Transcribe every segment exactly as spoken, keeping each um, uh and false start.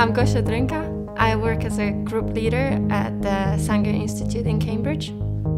I'm Gosia Trynka. I work as a group leader at the Sanger Institute in Cambridge.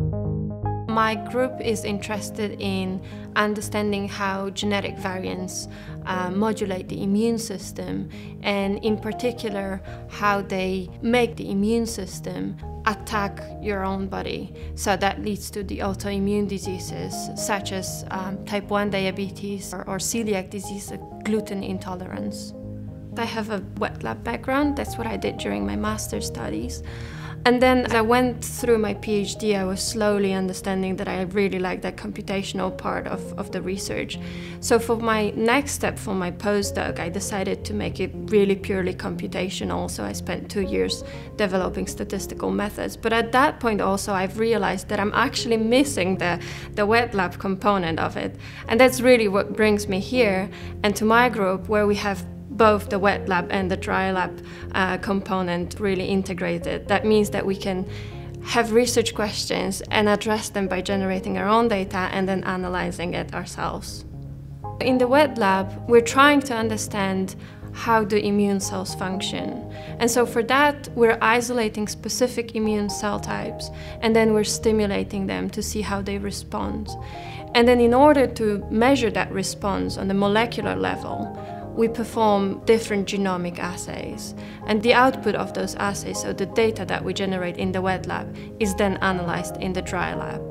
My group is interested in understanding how genetic variants uh, modulate the immune system, and in particular how they make the immune system attack your own body. So that leads to the autoimmune diseases such as um, type one diabetes or, or celiac disease, gluten intolerance. I have a wet lab background. That's what I did during my master's studies. And then as I went through my PhD, I was slowly understanding that I really liked that computational part of, of the research. So for my next step for my postdoc, I decided to make it really purely computational. So I spent two years developing statistical methods. But at that point also, I've realized that I'm actually missing the, the wet lab component of it. And that's really what brings me here and to my group, where we have both the wet lab and the dry lab uh, component really integrated. That means that we can have research questions and address them by generating our own data and then analyzing it ourselves. In the wet lab, we're trying to understand how do immune cells function. And so for that, we're isolating specific immune cell types, and then we're stimulating them to see how they respond. And then in order to measure that response on the molecular level, we perform different genomic assays, and the output of those assays, so the data that we generate in the wet lab, is then analyzed in the dry lab.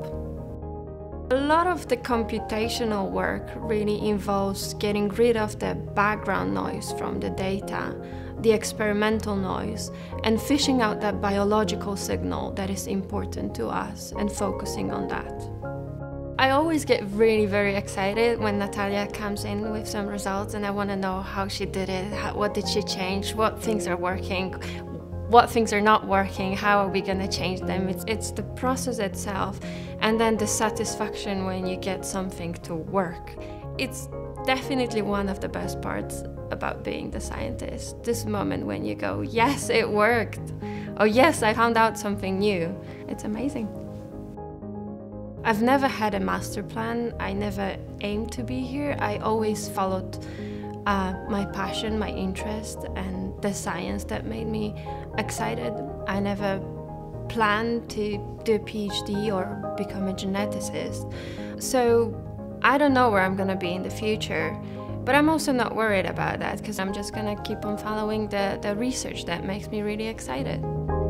A lot of the computational work really involves getting rid of the background noise from the data, the experimental noise, and fishing out that biological signal that is important to us and focusing on that. I always get really, very excited when Natalia comes in with some results, and I want to know how she did it, how, what did she change, what things are working, what things are not working, how are we going to change them. It's, it's the process itself, and then the satisfaction when you get something to work. It's definitely one of the best parts about being the scientist, this moment when you go, yes, it worked, or yes, I found out something new. It's amazing. I've never had a master plan. I never aimed to be here. I always followed uh, my passion, my interest, and the science that made me excited. I never planned to do a PhD or become a geneticist. So I don't know where I'm gonna be in the future, but I'm also not worried about that because I'm just gonna keep on following the, the research that makes me really excited.